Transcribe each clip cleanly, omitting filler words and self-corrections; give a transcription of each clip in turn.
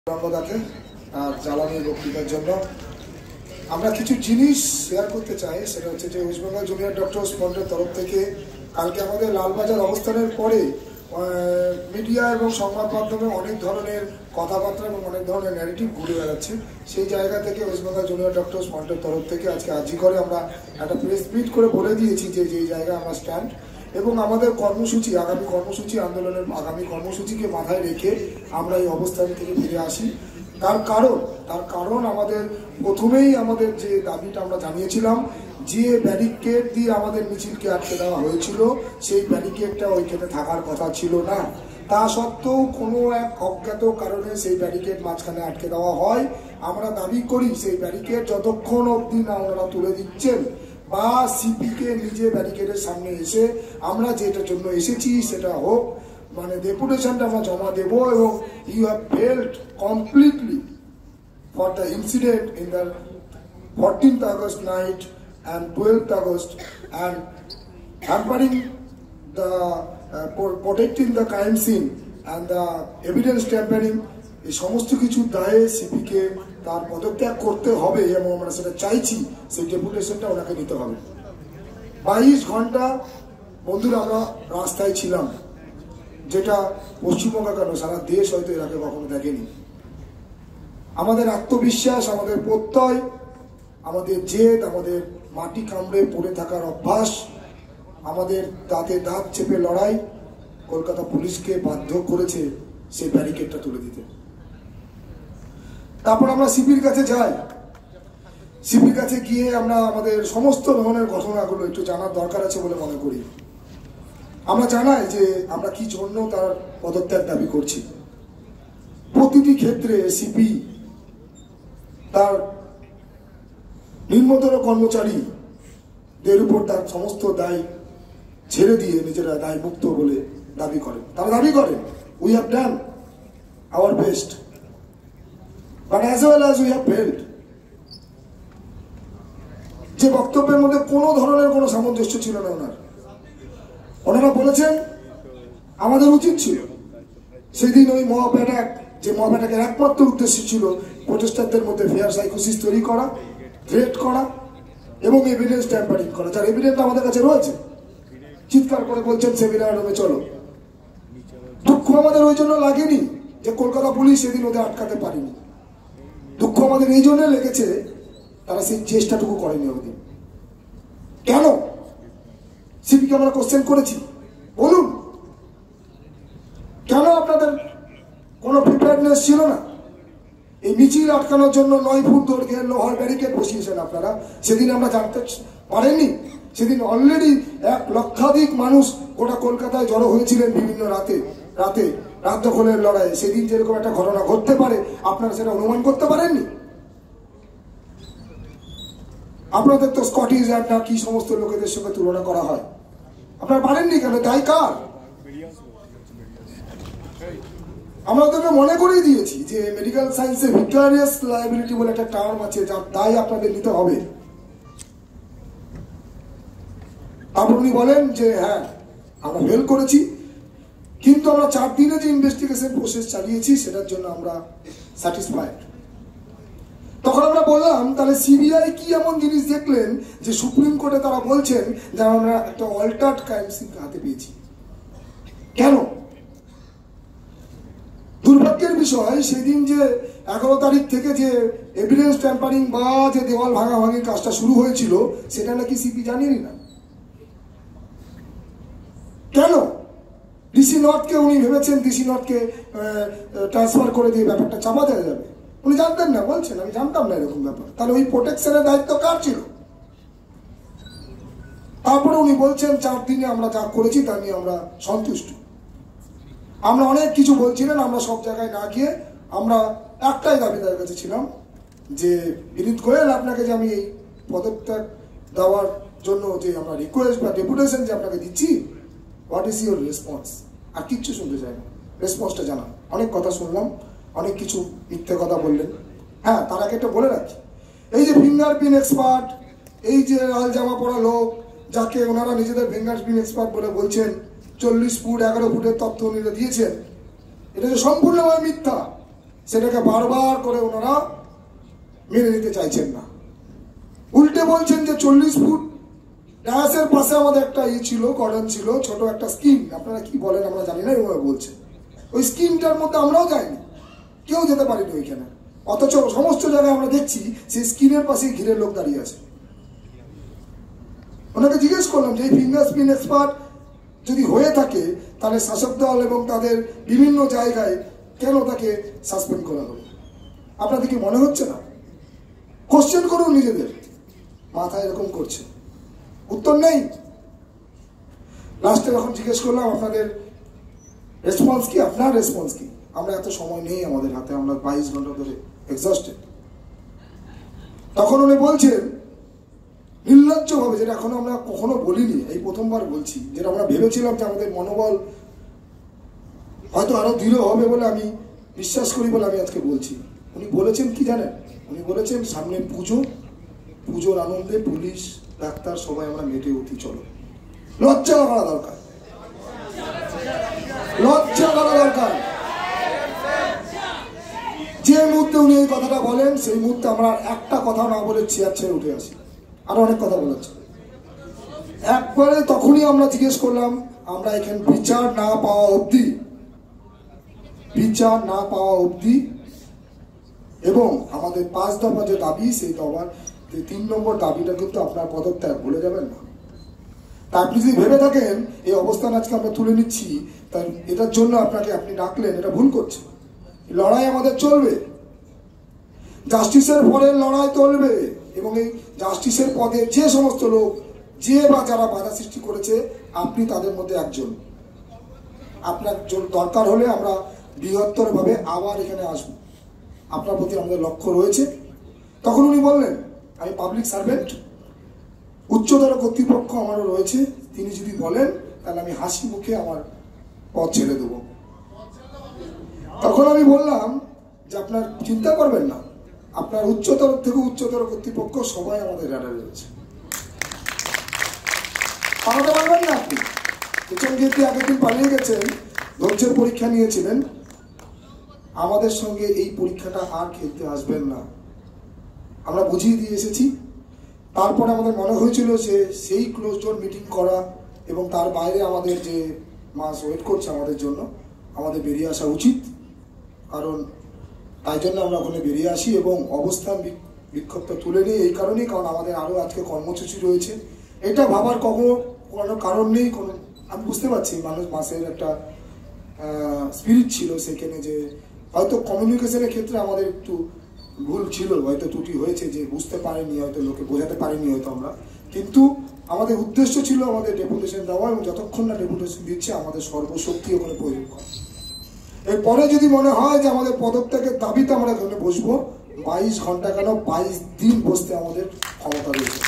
রঙ্গদাকে জ্বালানি বক্তৃতার জন্য আমরা কিছু জিনিস শেয়ার করতে চাই। সেটা হচ্ছে যে ওয়েস্ট বেঙ্গল জুনিয়র ডক্টরস ফ্রন্টের তরফ থেকে কালকে আমাদের লালবাজার অবস্থানের পরে মিডিয়া এবং সংবাদ মাধ্যমে অনেক ধরনের কথাবার্তা এবং অনেক ধরনের ন্যারেটিভ ঘুরে বেড়াচ্ছে। সেই জায়গা থেকে ওয়েস্ট বেঙ্গল জুনিয়র ডক্টরস ফ্রন্টের তরফ থেকে আজকে আজি করে আমরা একটা প্রেস মিট করে বলে দিয়েছি যে যেই জায়গায় আমরা স্ট্যান্ড এবং আমাদের কর্মসূচি আন্দোলনের আগামী কর্মসূচিকে মাথায় রেখে আমরা এই অবস্থান থেকে ফিরে আসি। তার কারণ আমাদের প্রথমেই আমাদের যে দাবিটা আমরা জানিয়েছিলাম, যে ব্যারিকেড দিয়ে আমাদের মিছিলকে আটকে দেওয়া হয়েছিল সেই ব্যারিকেডটা ওইখানে থাকার কথা ছিল না। তা সত্ত্বেও কোনো এক অজ্ঞাত কারণে সেই ব্যারিকেড মাঝখানে আটকে দেওয়া হয়। আমরা দাবি করি সেই ব্যারিকেড যতক্ষণ অবধি না ওনারা তুলে দিচ্ছেন বা সিপিকে নিজে ব্যারিকেডের সামনে এসে আমরা যেটার জন্য এসেছি সেটা হোক, মানে ডেপুটেশনটা আমরা জমা দেব। এবং you have failed completely for the incident in the 14th August night and 12th August and hampering the protecting the crime scene and the evidence tampering, এই সমস্ত কিছু দায়ে সিপিকে তার পদত্যাগ করতে হবে এবং আমরা সেটা চাইছি। সেই ডেপুটেশনটা ওনাকে নিতে হবে। 22 ঘন্টা বন্ধুরা আমরা রাস্তায় ছিলাম, যেটা পশ্চিমবঙ্গ কেন সারা দেশ হয়তো এর আগে কখনো দেখেনি। আমাদের আত্মবিশ্বাস, আমাদের প্রত্যয়, আমাদের জেদ, আমাদের মাটি কামড়ে পড়ে থাকার অভ্যাস, আমাদের দাঁতে দাঁত চেপে লড়াই কলকাতা পুলিশকে বাধ্য করেছে সেই ব্যারিকেডটা তুলে দিতে। তারপর আমরা সিপির কাছে যাই। সিপির কাছে গিয়ে আমরা আমাদের সমস্ত ধরনের ঘটনাগুলো একটু জানার দরকার আছে বলে মনে করি। আমরা জানাই যে আমরা কি জন্য তার পদত্যাগ দাবি করছি। প্রতিটি ক্ষেত্রে সিপি তার নিম্নতর কর্মচারীদের উপর তার সমস্ত দায় ছেড়ে দিয়ে নিজেরা দায় মুক্ত বলে দাবি করেন। তারা দাবি করেন we have done our best but as well as we have failed. যে বক্তব্যের মধ্যে কোনো ধরনের কোনো সামঞ্জস্য ছিল না ওনারা বলেছেন আমাদের উচিত ছিল সেদিন ওই মব অ্যাটাক, যে মব অ্যাটাকের একমাত্র উদ্দেশ্য ছিল প্রোটেস্টারদের মধ্যে ফেয়ার সাইকোসিস তৈরি করা, থ্রেট করা এবং এভিডেন্স ট্যাম্পারিং করা, যার এভিডেন্স আমাদের কাছে রয়েছে। চিৎকার করে বলছেন সেমিনার রুমে চলো। দুঃখ আমাদের ওই জন্য লাগেনি যে কলকাতা পুলিশ সেদিন ওদের আটকাতে পারেনি। দুঃখ আমাদের এই জন্য লেগেছে তারা সেই চেষ্টাটুকু করেনি ওদিন। কেন সিপিকে আমরা কোশ্চেন করেছি, বলুন কেন আপনাদের কোনো প্রিপেয়ারনেস ছিল না? এই মিছিল আটকানোর জন্য 9 ফুট দৈর্ঘ্যের লোহার ব্যারিকেড বসিয়েছেন আপনারা, সেদিন আমরা জানতে পারেননি? সেদিন অলরেডি 1 লক্ষাধিক মানুষ গোটা কলকাতায় জড়ো হয়েছিলেন বিভিন্ন রাতে রাত দখলের লড়াইয়ে। সেদিন যেরকম একটা ঘটনা ঘটতে পারে আপনারা সেটা অনুমান করতে পারেননি? আপনাদের তো স্কটিশ অ্যান্ড না কি সমস্ত লোকেদের সঙ্গে তুলনা করা হয়, আপনারা পারেননি কেন? দায় কার? আমরা ওদেরকে মনে করেই দিয়েছি যে মেডিকেল সায়েন্সে ভিক্টোরিয়াস লায়াবিলিটি বলে একটা টার্ম আছে, যার দায় আপনাদের নিতে হবে। তারপর উনি বলেন যে হ্যাঁ আমরা ফেল করেছি, কিন্তু আমরা 4 দিনে যে ইনভেস্টিগেশন প্রসেস চালিয়েছি সেটার জন্য আমরা স্যাটিসফাইড। তখন আমরা বললাম তাহলে সিবিআই কি এমন জিনিস দেখলেন যে সুপ্রিম কোর্টে তারা বলছেন যে আমরা একটা অল্টার্ড ক্রাইম সিন হাতে পেয়েছি? কেন? দুর্ভাগ্যের বিষয় সেদিন যে 11 তারিখ থেকে যে এভিডেন্স ট্যাম্পারিং বা যে দেওয়াল ভাঙাভাঙির কাজটা শুরু হয়েছিল সেটা নাকি সিপি জানেনি না। কেন? ডিসি নর্থকে উনি ভেবেছেন ডিসি নর্থকে ট্রান্সফার করে দিয়ে ব্যাপারটা চাপা দেওয়া যাবে। উনি জানতেন না, বলছেন আমি জানতাম না এরকম ব্যাপার। তাহলে ওই প্রোটেকশনের দায়িত্ব কার ছিল? তারপরে উনি বলছেন 4 দিনে আমরা যা করেছি তা নিয়ে আমরা সন্তুষ্ট। আমরা অনেক কিছু বলছিলেন, আমরা সব জায়গায় না গিয়ে আমরা একটাই দাবিদার কাছে ছিলাম যে বিনীত গোয়েল আপনাকে যে আমি এই পদত্যাগ দেওয়ার জন্য যে আমরা রিকোয়েস্ট বা ডেপুটেশন যে আপনাকে দিচ্ছি, হোয়াট ইজ ইউর রেসপন্স? আর কিচ্ছু শুনতে চাই না, রেসপন্সটা জানান। অনেক কথা শুনলাম, অনেক কিছু মিথ্যে কথা বললেন। হ্যাঁ, তার আগে একটা বলে রাখি, এই যে ফিঙ্গারপ্রিন্ট এক্সপার্ট, এই যে লাল জামা পরা লোক যাকে ওনারা নিজেদের ফিঙ্গারপ্রিন্ট এক্সপার্ট বলে বলছেন, 40 ফুট 11 ফুটের তথ্য উনি দিয়েছেন, এটা যে সম্পূর্ণভাবে মিথ্যা। সেটাকে বারবার করে ওনারা মেনে নিতে চাইছেন না। উল্টে বলছেন যে 40 ফুট ডায়াসের পাশে আমাদের একটা ছিল, কর্ডন ছিল, ছোট একটা স্কিন, আপনারা কি বলেন আমরা জানি না, এভাবে বলছে। ওই স্কিনটার মধ্যে আমরাও যাইনি, কেউ যেতে পারিনি ওইখানে, অথচ সমস্ত জায়গায় আমরা দেখছি সেই স্কিনের পাশে ঘিরে লোক দাঁড়িয়ে আছে। ওনাকে জিজ্ঞেস করলাম যে এই ফিঙ্গার স্পিন এক্সপার্ট যদি হয়ে থাকে তাহলে শাসক দল এবং তাদের বিভিন্ন জায়গায় কেন তাকে সাসপেন্ড করা হলো? আপনাদের কি মনে হচ্ছে না? কোশ্চেন করুন নিজেদের, মাথায় এরকম করছে, উত্তর নেই। লাস্টে যখন জিজ্ঞেস করলাম আপনাদের রেসপন্স কি, আপনার রেসপন্স কি, আমরা এত সময় নেই আমাদের হাতে, আমরা 22 ঘন্টা ধরে এক্সস্টেড। তখন উনি বলছেন নির্লজ্জভাবে, যেটা এখনো আমরা কখনো বলিনি, এই প্রথমবার বলছি, যেটা আমরা ভেবেছিলাম যে আমাদের মনোবল হয়তো আরো দৃঢ় হবে বলে আমি বিশ্বাস করি বলে আমি আজকে বলছি। উনি বলেছেন কি জানেন? উনি বলেছেন সামনে পুজো, পুজোর আনন্দে পুলিশ ডাক্তার সবাই আমরা মেতে উঠি, চলো। লজ্জা করা দরকার, লজ্জা করা দরকার। যে মুহূর্তে উনি এই কথাটা বলেন সেই মুহূর্তে আমরা একটা কথা না বলে চেয়ার ছেড়ে উঠে আসি, আরো অনেক কথা বলেছে। একবারে তখনই আমরা জিজ্ঞেস করলাম, আমরা এখানে বিচার না পাওয়া অবধি, বিচার না পাওয়া অবধি এবং আমাদের 5 দফা যে দাবি, সেই দফার 3 নম্বর দাবিটা কিন্তু আপনার পদত্যাগ, ভুলে যাবেন না। তা আপনি যদি ভেবে থাকেন এই অবস্থান আজকে আমরা তুলে নিচ্ছি তাই এটার জন্য আপনাকে আপনি ডাকলেন, এটা ভুল করছেন। লড়াই আমাদের চলবে, জাস্টিসের পরের লড়াই চলবে, এবং এই জাস্টিসের পদে যে সমস্ত লোক যে বা যারা বাধা সৃষ্টি করেছে আপনি তাদের মধ্যে একজন। আপনার দরকার হলে আমরা বৃহত্তর ভাবে আবার এখানে আসবো, আপনার প্রতি আমাদের লক্ষ্য রয়েছে। তখন উনি বললেন আমি পাবলিক সার্ভেন্ট, উচ্চতর কর্তৃপক্ষ আমারও রয়েছে, তিনি যদি বলেন তাহলে আমি হাসি মুখে আমার পথ ছেড়ে দেবো। তখন আমি বললাম যে আপনার চিন্তা করবেন না, আপনার উচ্চতর থেকে উচ্চতর কর্তৃপক্ষ সবাই আমাদের রাডারে রয়েছে, পালাতে পারবেন না আপনি। পেছন গিয়ে আগের দিন পালিয়ে গেছেন, ধৈর্যের পরীক্ষা নিয়েছিলেন, আমাদের সঙ্গে এই পরীক্ষাটা আর খেলতে আসবেন না, আমরা বুঝিয়ে দিয়ে এসেছি। তারপরে আমাদের মনে হয়েছিল যে সেই ক্লোজ ডোর মিটিং করা এবং তার বাইরে আমাদের যে মাস ওয়েট করছে আমাদের জন্য, আমাদের বেরিয়ে আসা উচিত। কারণ তাই জন্য আমরা ওখানে বেরিয়ে আসি এবং অবস্থান বিক্ষোভটা তুলে নিই এই কারণেই, কারণ আমাদের আরও আজকে কর্মসূচি রয়েছে। এটা ভাবার কোনো কারণ নেই, কোনো, আমি বুঝতে পারছি মানুষ মাসের একটা স্পিরিট ছিল সেখানে, যে হয়তো কমিউনিকেশনের ক্ষেত্রে আমাদের একটু ভুল ছিল, হয়তো ত্রুটি হয়েছে, যে বুঝতে পারিনি, হয়তো লোকে বোঝাতে পারিনি হয়তো আমরা, কিন্তু আমাদের উদ্দেশ্য ছিল আমাদের ডেপুটেশন দেওয়া এবং যতক্ষণ না ডেপুটেশন দিচ্ছে আমাদের সর্বশক্তি ওখানে প্রয়োগ করা। এরপরে যদি মনে হয় যে আমাদের পদত্যাগের দাবিতে আমরা এখানে বসবো, 22 ঘন্টা কেন 22 দিন বসতে আমাদের ক্ষমতা রয়েছে।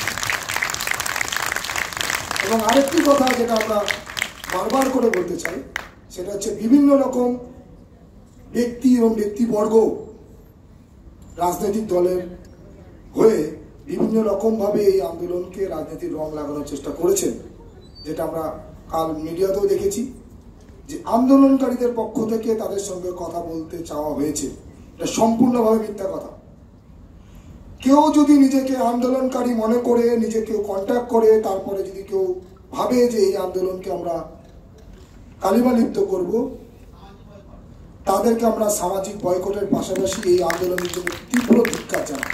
এবং আরেকটি কথা যেটা আমরা বারবার করে বলতে চাই, সেটা হচ্ছে বিভিন্ন রকম ব্যক্তি এবং ব্যক্তিবর্গ রাজনৈতিক দলের হয়ে বিভিন্ন রকমভাবে এই আন্দোলনকে রাজনীতির রং লাগানোর চেষ্টা করেছেন, যেটা আমরা কাল মিডিয়াতেও দেখেছি যে আন্দোলনকারীদের পক্ষ থেকে তাদের সঙ্গে কথা বলতে চাওয়া হয়েছে। এটা সম্পূর্ণভাবে মিথ্যা কথা। কেউ যদি নিজেকে আন্দোলনকারী মনে করে নিজেকে কন্ট্যাক্ট করে, তারপরে যদি কেউ ভাবে যে এই আন্দোলনকে আমরা কালিমা লিপ্ত করব, তাদেরকে আমরা সামাজিক বয়কটের পাশাপাশি এই আন্দোলনের জন্য তীব্র ধিক্কার জানাই।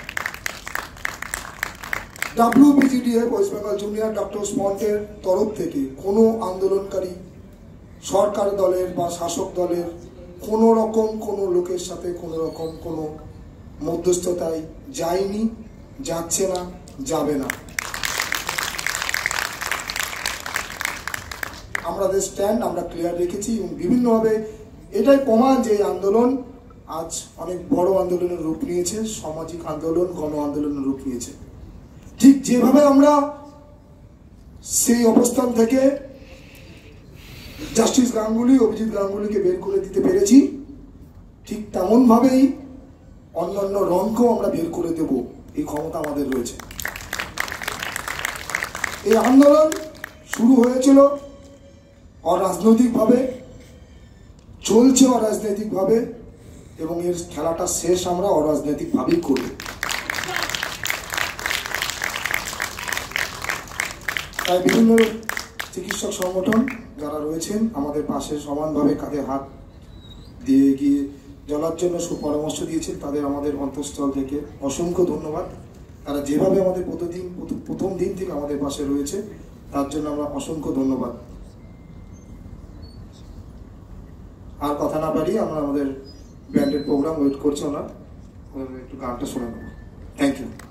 WBGDF West Bengal junior doctors ফ্রন্টের তরফ থেকে কোনো আন্দোলনকারী সরকার দলের বা শাসক দলের কোনো রকম কোনো লোকের সাথে কোনো রকম কোনো মধ্যস্থতায় যায়নি, যাচ্ছে না, যাবে না। আমাদের স্ট্যান্ড আমরা ক্লিয়ার রেখেছি এবং বিভিন্নভাবে এটাই প্রমাণ যে এই আন্দোলন আজ অনেক বড় আন্দোলনের রূপ নিয়েছে, সামাজিক আন্দোলন, গণ আন্দোলনের রূপ নিয়েছে। ঠিক যেভাবে আমরা সেই অবস্থান থেকে জাস্টিস গাঙ্গুলি, অভিজিৎ গাঙ্গুলিকে বের করে দিতে পেরেছি, ঠিক তেমন ভাবেই অন্যান্য রঙকেও আমরা বের করে দেব, এই ক্ষমতা আমাদের রয়েছে। এই আন্দোলন শুরু হয়েছিল অরাজনৈতিকভাবে, চলছে অরাজনৈতিকভাবে এবং এর খেলাটা শেষ আমরা অরাজনৈতিকভাবেই করি। তাই বিভিন্ন চিকিৎসক সংগঠন যারা রয়েছেন আমাদের পাশে সমানভাবে কাঁধে হাত দিয়ে এগিয়ে চলার জন্য সুপরামর্শ দিয়েছেন, তাদের আমাদের অন্তঃস্থল থেকে অসংখ্য ধন্যবাদ। তারা যেভাবে আমাদের প্রথম দিন থেকে আমাদের পাশে রয়েছে তার জন্য আমরা অসংখ্য ধন্যবাদ। আর কথা না বাড়িয়ে আমরা আমাদের ব্যান্ডের প্রোগ্রাম ওয়েট করছি, ওনার একটু গানটা শোনা নেব। Thank you.